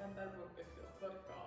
encantar porque se acerca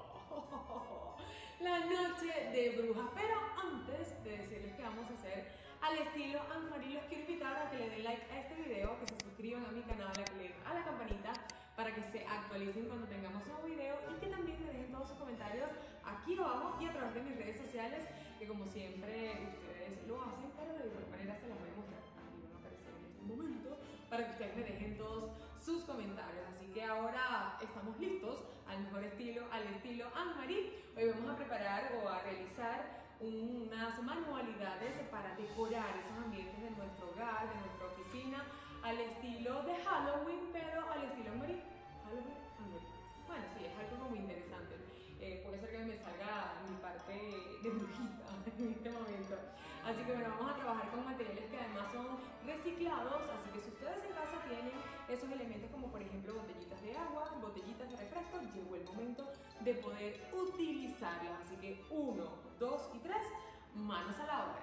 la noche de brujas. Pero antes de decirles que vamos a hacer al estilo Anne-Marie, los quiero invitar a que le den like a este video, que se suscriban a mi canal, a que le den a la campanita para que se actualicen cuando tengamos un nuevo video, y que también me dejen todos sus comentarios aquí abajo y a través de mis redes sociales, que como siempre ustedes lo hacen, pero de igual manera se las voy a mostrar. Aquí van a aparecer en este momento para que ustedes me dejen todos sus comentarios. Así que ahora estamos listos al mejor estilo, al estilo Anne-Marie. Hoy vamos a preparar o a realizar unas manualidades para decorar esos ambientes de nuestro hogar, de nuestra oficina, al estilo de Halloween, pero al estilo Anne-Marie. Halloween. Bueno, sí, es algo muy interesante. Puede ser que me salga mi parte de brujita en este momento. Así que bueno, vamos a trabajar con materiales que además son reciclados. Así que si ustedes en casa tienen esos elementos como por ejemplo botellitas de agua, botellitas de refresco, llegó el momento de poder utilizarlas. Así que 1, 2 y 3, manos a la obra.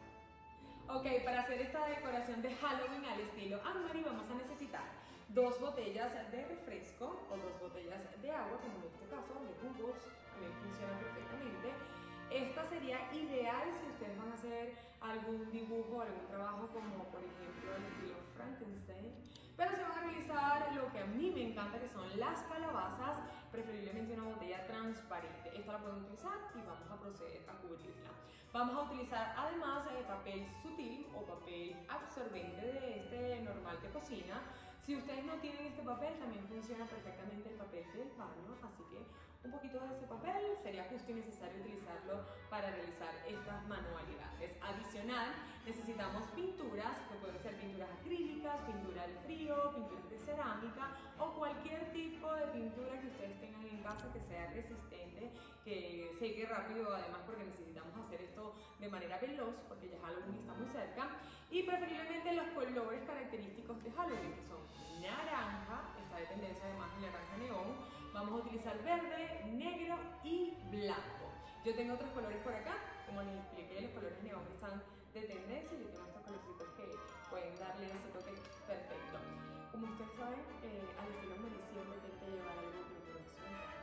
Ok, para hacer esta decoración de Halloween al estilo Anne-Marie vamos a necesitar 2 botellas de refresco o 2 botellas de agua, como en este caso, de jugos, también funciona perfectamente. Esta sería ideal si ustedes van a hacer algún dibujo, algún trabajo como por ejemplo el estilo Frankenstein, pero si van a realizar lo que a mí me encanta, que son las calabazas, preferiblemente una botella transparente. Esta la pueden utilizar y vamos a proceder a cubrirla. Vamos a utilizar además papel sutil o papel absorbente de este normal de cocina. Si ustedes no tienen este papel, también funciona perfectamente el papel del baño, así que un poquito de ese papel sería justo y necesario utilizarlo para realizar estas manualidades. Adicional, necesitamos pinturas, que pueden ser pinturas acrílicas, pintura al frío, pinturas de cerámica o cualquier tipo de pintura que ustedes tengan en casa que sea resistente, que seque rápido, además porque necesitamos hacer esto de manera veloz porque ya Halloween está muy cerca, y preferiblemente los colores característicos de Halloween, que son naranja, está de tendencia además el naranja neón. Vamos a utilizar verde, negro y blanco. Yo tengo otros colores por acá, como les expliqué, los colores neón están de tendencia. Yo tengo estos colorcitos que pueden darle ese toque perfecto. Como ustedes saben, al estilo Anne-Marie siempre hay que llevar algo luminoso.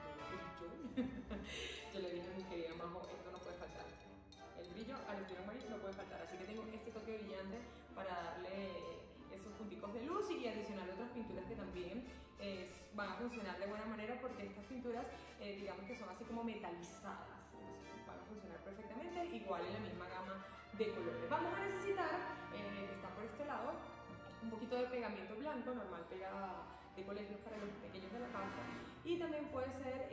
Yo le dije a mi querida Majo, esto no puede faltar. El brillo al estilo Anne-Marie no puede faltar, así que tengo este toque brillante para darle esos punticos de luz, y adicional otras pinturas que también van a funcionar de buena manera, porque estas pinturas digamos que son así como metalizadas, entonces van a funcionar perfectamente, igual en la misma gama de colores. Vamos a necesitar, que está por este lado, un poquito de pegamento blanco, normal pega de colegios para los pequeños de la casa, y también puede ser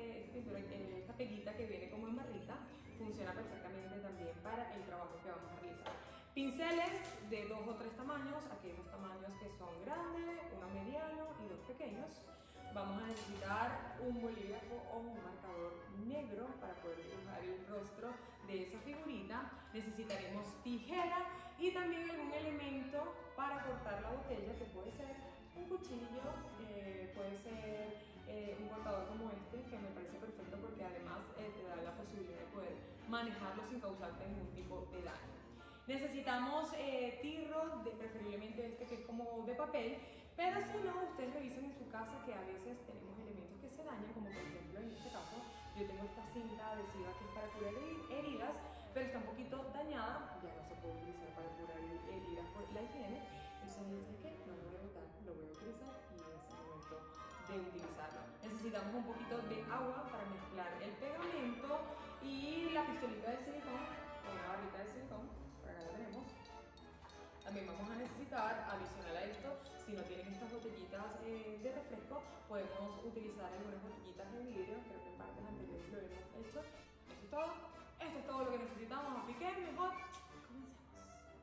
esta peguita que viene como en barrita, funciona perfectamente también para el trabajo que vamos a realizar. Pinceles de 2 o 3 tamaños, aquí hay 2 tamaños que son grandes, uno mediano y 2 pequeños. Vamos a necesitar un bolígrafo o un marcador negro para poder dibujar el rostro de esa figurita. Necesitaremos tijera y también algún elemento para cortar la botella, que puede ser un cuchillo, puede ser un cortador como este, que me parece perfecto porque además te da la posibilidad de poder manejarlo sin causarte ningún tipo de daño. Necesitamos tirro, preferiblemente este que es como de papel, pero si no, ustedes revisen en su casa que a veces tenemos elementos que se dañan, como por ejemplo en este caso, yo tengo esta cinta adhesiva que es para curar heridas, pero está un poquito dañada, ya no se puede utilizar para curar heridas por la higiene, entonces dice que no lo voy a botar, lo voy a utilizar y es el momento de utilizarlo. Necesitamos un poquito de agua para mezclar el pegamento y la pistolita de silicón o una barrita de silicón. Acá la tenemos. También vamos a necesitar, adicional a esto, si no tienen estas botellitas de refresco, podemos utilizar algunas botellitas de vidrio, creo que en partes anteriores lo hemos hecho. Esto es todo lo que necesitamos, así que mejor comencemos.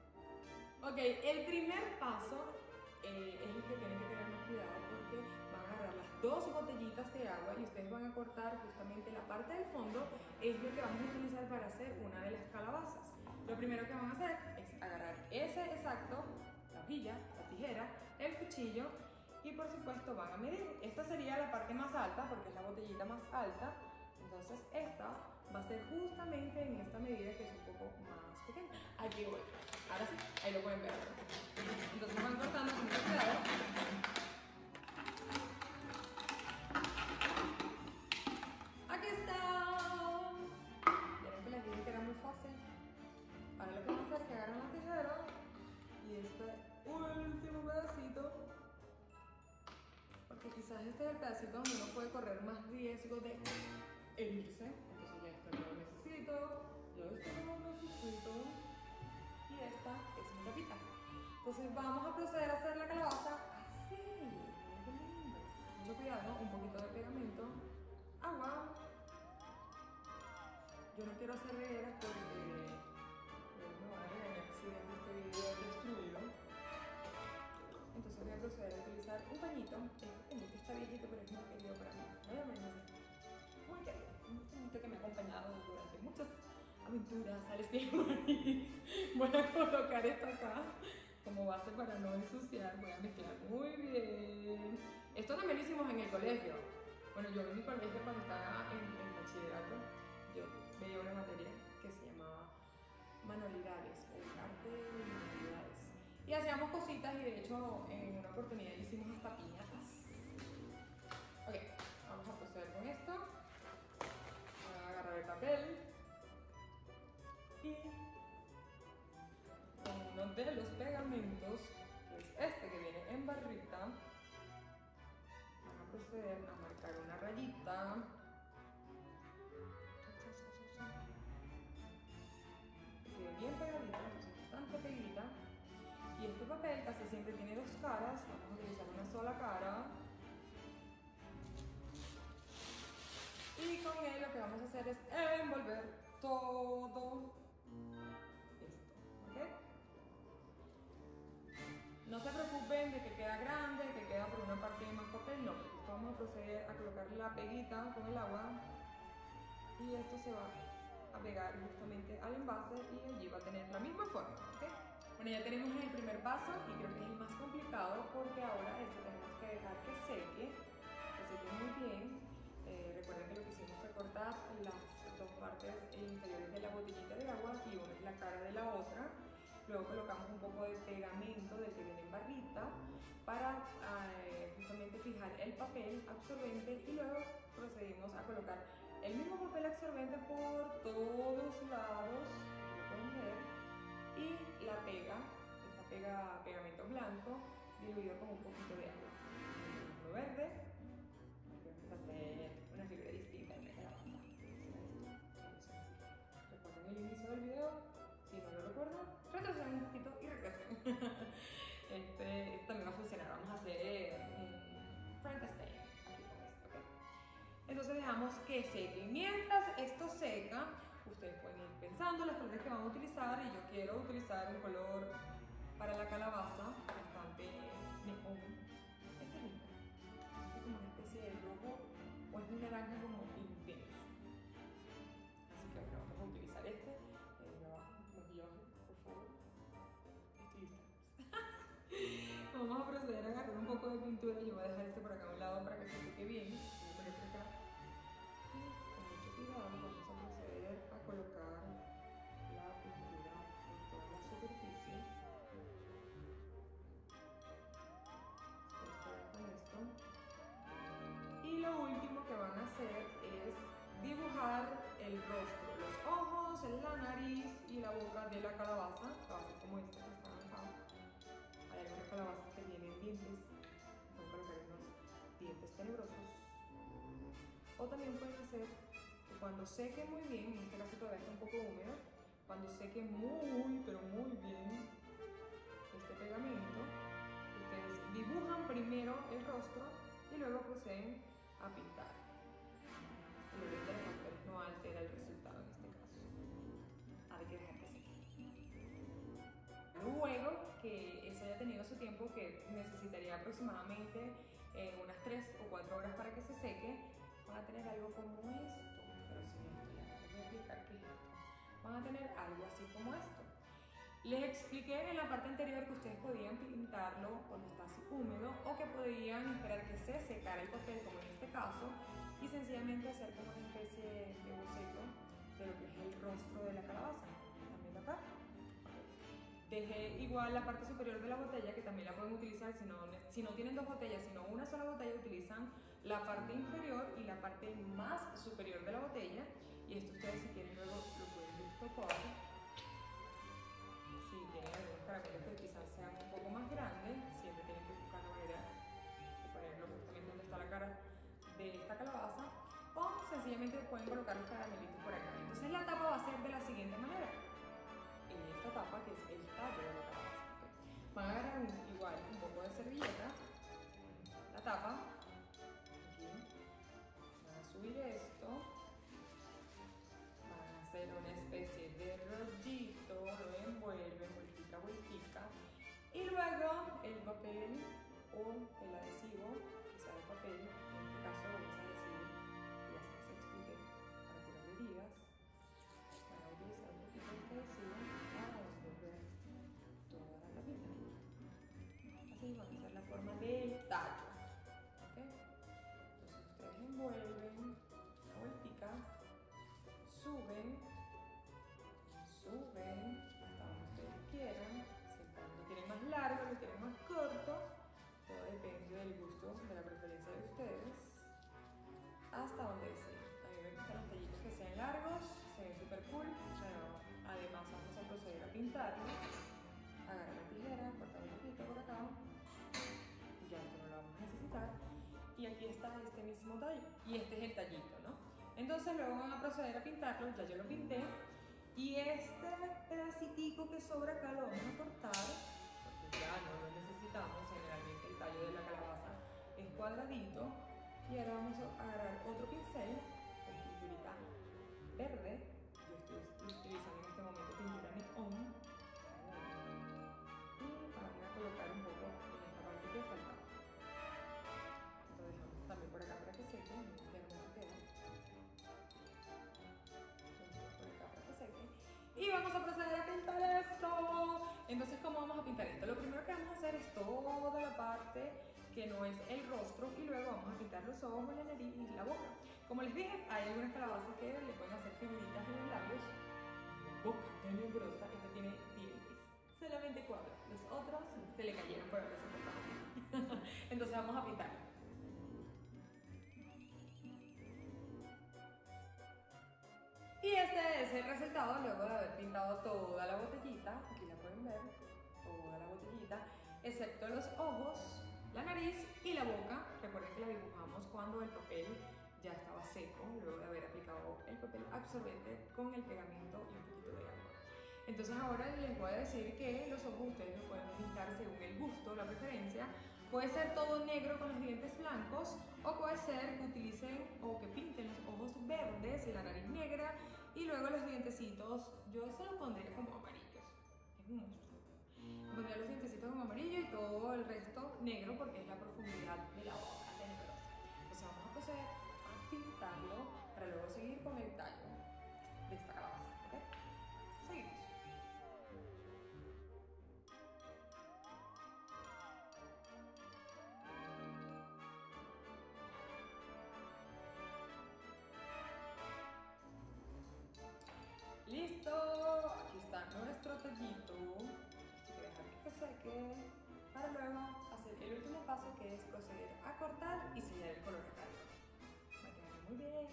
Ok, el primer paso es el que tienen que tener más cuidado, porque van a agarrar las 2 botellitas de agua y ustedes van a cortar justamente la parte del fondo, es lo que vamos a utilizar para hacer una de las calabazas. Lo primero que van a hacer es agarrar ese exacto, la hojilla, la tijera, el cuchillo, y por supuesto van a medir. Esta sería la parte más alta porque es la botellita más alta, entonces esta va a ser justamente en esta medida, que es un poco más pequeña. Aquí voy, ahora sí, ahí lo pueden ver. Entonces van cortando con mucho cuidado. quizás este es el pedacito donde uno puede correr más riesgo de herirse. Entonces ya esto no lo necesito, ya esto no lo necesito. Y esta es mi tapita. Entonces vamos a proceder a hacer la calabaza así. Miren qué lindo. Mucho cuidado, un poquito de pegamento, agua. Yo no quiero hacer regueras porque me van a regañar si ven este video destruido. Entonces voy a proceder a utilizar un pañito. Este pañito está viejito, pero es muy querido para mí. Muy querido. Un pañito que me ha acompañado durante muchas aventuras al estilo Marí. Voy a colocar esto acá como base para no ensuciar. Voy a mezclar muy bien. Esto también lo hicimos en el colegio. Bueno, yo en mi colegio cuando estaba en bachillerato, yo veía una materia que se llamaba manualidades o arte de manualidades. Y hacíamos cositas y de hecho en una oportunidad hicimos hasta piñatas. Ok, vamos a proceder con esto. Voy a agarrar el papel y con uno de los pegamentos, que es este que viene en barrita, vamos a proceder a marcar una rayita. Quede bien pegadita, entonces bastante pegadita. Y este papel casi siempre tiene dos caras, vamos a utilizar una sola cara. Y con él lo que vamos a hacer es envolver todo esto, ¿ok? No se preocupen de que queda grande, que queda por una parte de más papel, no, porque esto vamos a proceder a colocar la peguita con el agua y esto se va a pegar justamente al envase y allí va a tener la misma forma, ¿ok? Bueno, ya tenemos el primer paso y creo que es el más complicado porque ahora esto tenemos que dejar que seque muy bien. Recuerden que lo que hicimos fue cortar las dos partes inferiores de la botellita de agua y una es la cara de la otra. Luego colocamos un poco de pegamento del que viene en barrita para justamente fijar el papel absorbente y luego procedimos a colocar el mismo papel absorbente por todos lados, como pueden ver, y la pega, pegamento blanco diluido con un poquito de agua. Lo verde, vamos a hacer una figura distinta en la calabaza. Recuerden el inicio del video, si no lo recuerdan, retrocedan un poquito y regresen. Este también va a funcionar, vamos a hacer un Frankenstein aquí con esto, ¿ok? Entonces dejamos que seque. Mientras esto seca, ustedes pueden ir pensando los colores que van a utilizar y yo quiero utilizar un color para la calabaza bastante neón. Este lindo. Es como una especie de rojo o es un naranja como intenso. Así que bueno, vamos a utilizar este. Maquillaje, por favor. Estoy lista. Vamos a proceder a agarrar un poco de pintura. Yo voy a dejar este por acá a un lado para que se seque bien. Voy a poner por acá. Y con mucho cuidado vamos a proceder a colocar la pintura en toda la superficie. Con esto. Y lo último que van a hacer es dibujar el rostro, los ojos, la nariz y la boca de la calabaza. Va a ser como esta que está acá. Hay algunas calabazas que tienen dientes, pueden colocar unos dientes tenebrosos. O también pueden hacer que cuando seque muy bien, en este caso todavía está un poco húmedo, cuando seque muy, pero muy bien este pegamento, ustedes dibujan primero el rostro y luego proceden a pintar. El orden de los factores no altera el resultado en este caso. Hay que dejar que seque. Luego que eso haya tenido su tiempo, que necesitaría aproximadamente unas 3 o 4 horas para que se seque, van a tener algo como esto. Pero si les voy a explicar qué es esto. Van a tener algo así como esto. Les expliqué en la parte anterior que ustedes podían pintarlo cuando está así húmedo o que podían esperar que se secara el papel, como en este caso, y sencillamente hacer como una especie de boceto de lo que es el rostro de la calabaza. ¿Están viendo acá? Dejé igual la parte superior de la botella, que también la pueden utilizar si no tienen dos botellas, sino una sola botella, utilizan la parte inferior y la parte más superior de la botella. Y esto ustedes si quieren luego lo pueden destapar. Si tienen algunos caramelos que quizás sean un poco más grandes, siempre tienen que buscar la manera de ponerlo justamente donde está la pueden colocar los caramelitos por acá. Entonces la tapa va a ser de la siguiente manera. Esta tapa, que es el tallo de la calabaza. Van a agarrar igual un poco de servilleta, la tapa, aquí, van a subir esto, van a hacer una especie de rollito, lo envuelven, vueltica, y luego el papel o el adhesivo, que sea de papel, en este caso vamos a adhesivo, que ya se les expliqué, para curar heridas, van a utilizar un poquito de este adhesivo para envolver toda la tapita. Así va a ser la forma del tallo. ¿Okay? Entonces ustedes envuelven la vueltica, suben hasta donde ustedes quieran. Si el tallo lo quieren más largo, lo quieren más corto, todo depende del gusto, de la preferencia de ustedes, hasta donde deseen. A mí me gustan los tallitos que sean largos, se ven súper cool, pero además vamos a proceder a pintarlo. Agarra la tijera, corta un poquito por acá, ya esto no lo vamos a necesitar, y aquí está este mismo tallo, y este es el tallito, ¿no? Entonces luego van a proceder a pintarlo, ya yo lo pinté, y este pedacitico que sobra acá lo vamos a cortar, porque ya no lo necesitamos. Generalmente el tallo de la calabaza es cuadradito, y ahora vamos a agarrar otro pincel con pinturita verde. Yo estoy utilizando en este momento pintura neón, colocar un poco en esta parte que faltaba. Lo dejamos también por acá para que seque, que hermoso queda. Por acá para que seque. Y vamos a proceder a pintar esto. Entonces, ¿cómo vamos a pintar esto? Lo primero que vamos a hacer es toda la parte que no es el rostro, y luego vamos a pintar los ojos, la nariz y la boca. Como les dije, hay algunas calabazas que le pueden hacer figuritas en los labios. Boca tenebrosa, esta tiene dientes. Solamente 4, los otros se le cayeron por haberse cortado. Entonces vamos a pintar. Y este es el resultado luego de haber pintado toda la botellita. Aquí la pueden ver, toda la botellita, excepto los ojos, la nariz y la boca. Recuerden que la dibujamos cuando el papel ya estaba seco, luego de haber aplicado el papel absorbente con el pegamento y un poquito de agua. Entonces ahora les voy a decir que los ojos ustedes los pueden pintar según el gusto, la preferencia. Puede ser todo negro con los dientes blancos, o puede ser que utilicen o que pinten los ojos verdes y la nariz negra, y luego los dientecitos, yo se los pondría como amarillos. Es un monstruo. Pondría los dientecitos como amarillo y todo el resto negro, porque es la profundidad de la boca tenebrosa. Entonces vamos a proceder a pintarlo para luego seguir con el tallo de esta calabaza. ¿Okay? Seguimos. ¡Listo! Aquí está nuestro tallito. Hay que dejar que seque para luego hacer el último paso, que es proceder a cortar y sellar el color acá. Va a quedar muy bien.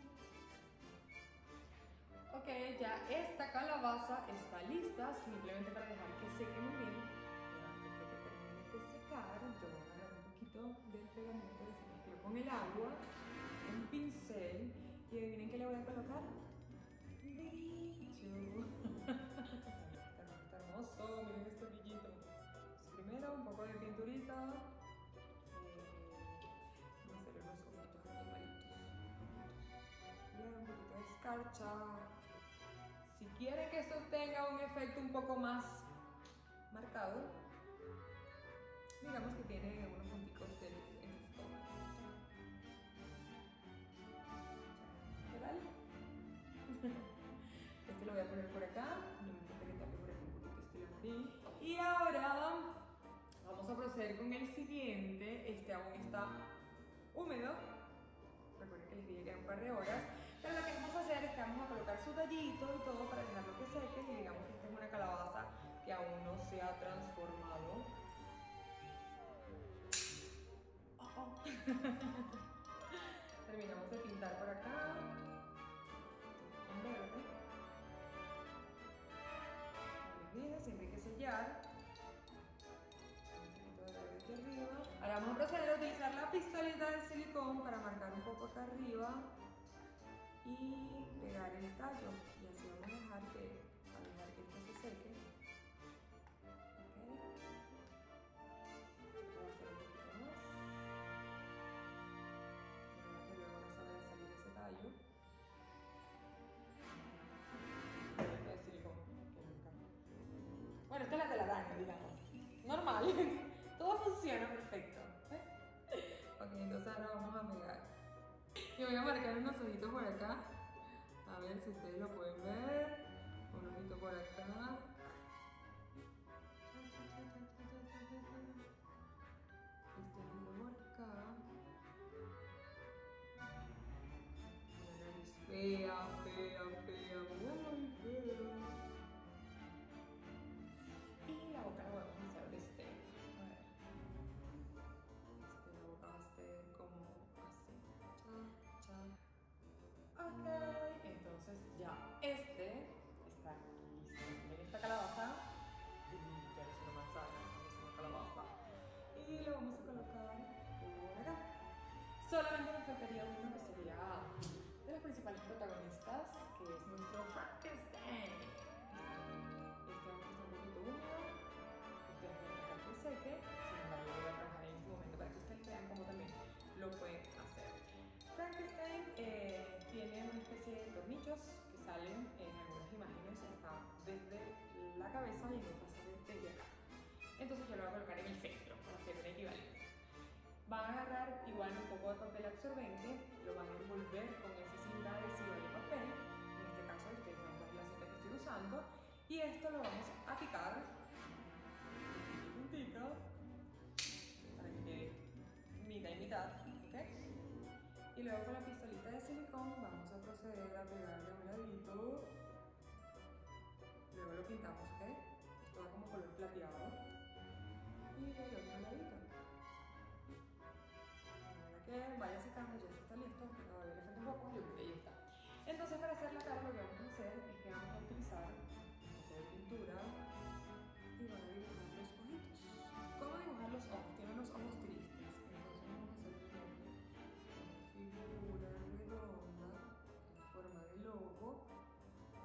Ok, ya esta calabaza está lista, simplemente para dejar que seque muy bien. Y antes de que termine de secar, yo voy a agarrar un poquito del pegamento que se mezcló con el agua, un pincel, y adivinen qué le voy a colocar. Brillo. Está hermoso, miren este brillito. Entonces, primero un poco de pinturita. Vamos a hacer unos ojitos animalitos. Y un poquito de escarcha. Si quieren que esto tenga un efecto un poco más marcado, digamos que tiene unos punticos de luz en sus tomas. ¿Qué tal? Este lo voy a poner por acá, no me importa que tape por aquí un poquito estilo amarillo. Y ahora vamos a proceder con el siguiente. Este aún está húmedo. Recuerden que les dije que era un par de horas. Pero lo que vamos a hacer es que vamos a colocar su tallito y todo para dejarlo que seque. Y digamos que esta es una calabaza que aún no se ha transformado. Terminamos de pintar por acá. En verde. Siempre hay que sellar. Un poquito de verde aquí arriba. Ahora vamos a proceder a utilizar la pistolita de silicón para marcar un poco acá arriba y pegar el tallo. Y así vamos a dejar que esto se seque. Okay. Voy a hacer un poquito más. Luego no se vaya a salir ese tallo. De silicona. Bueno, esta es la telaraña, digamos. Normal. Todo funciona perfecto. Ok, entonces ahora vamos a pegar. Y voy a marcar unos ojitos por acá. A ver si ustedes lo pueden ver. Un ojito por acá. Este ojito por acá. Una nariz fea, muy fea. Y la boca la podemos hacer de este. A ver. La boca va a ser como así. Ok, entonces ya este está listo. Miren esta calabaza. Ya no es una manzana, es una calabaza. Y lo vamos a colocar por acá. Solamente nos faltaría uno que sería de los principales protagonistas, que es nuestro Frankenstein. Este va a estar un poquito húmedo. Ustedes van a dejar que seque. Sin embargo, voy a trabajar en este momento para que ustedes vean cómo también lo pueden hacer. Frankenstein tiene una especie de tornillos que salen en algunas imágenes, está desde la cabeza y en otras desde acá. Entonces yo lo voy a colocar en el centro para hacer una equivalencia. Van a agarrar igual un poco de papel absorbente, lo van a envolver con esa cinta adhesiva de papel, en este caso ustedes van a poner la cinta que estoy usando, y esto lo vamos a picar puntita para que quede mitad y mitad, ¿ok? Y luego con la pistolita de silicón vamos a proceder a pegarle a un ladito. Luego lo pintamos, ¿ok? Esto va como color plateado. Y luego el otro ladito. Ahora que vaya secando, ya se está listo, todavía le falta un poco, yo creo que ya está. Entonces para hacer la cara lo que vamos a hacer es que vamos a utilizar un poco de pintura y van a dibujar los ojitos. ¿Cómo dibujar los ojos? Tienen los ojos tristes, entonces vamos a hacer una figura redonda en forma de logo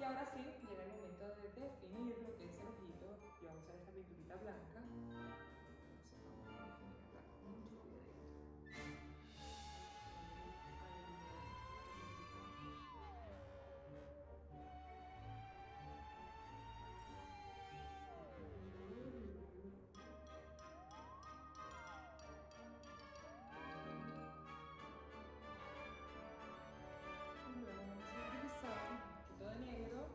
ahora sí, llega el momento de definir lo que es el ojito. Yo voy a usar esta pinturita blanca. Entonces vamos a definirla con mucho cuidadito. Y luego vamos a utilizar un poquito de negro.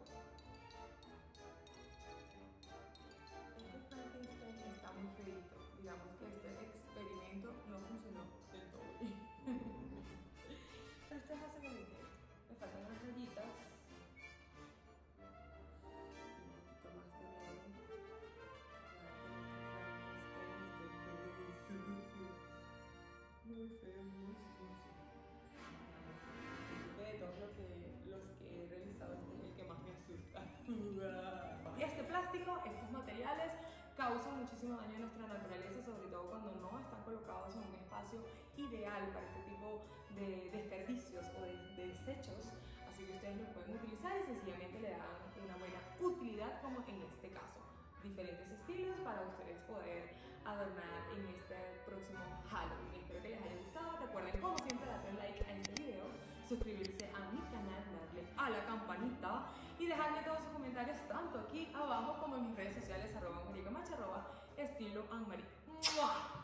Este Frankenstein está muy feito. Digamos que este experimento no funcionó del todo bien. Pero esto es básicamente, me faltan unas rayitas y un poquito más de negro. Muy feo, muy sucio. De todos los que he realizado, este es el que más me asusta. Este plástico, estos materiales causan muchísimo daño a nuestra naturaleza, sobre todo cuando no están colocados en un espacio ideal para este tipo de desperdicios o de desechos. Así que ustedes los pueden utilizar y sencillamente le dan una buena utilidad, como en este caso. Diferentes estilos para ustedes poder adornar en este próximo Halloween. Espero que les haya gustado. Recuerden, como siempre, darle like a este video, suscribirse a mi canal, darle a la campanita y dejarme todos sus comentarios tanto aquí abajo como en mis redes sociales @mariacamacha, @estiloanmari. ¡Mua!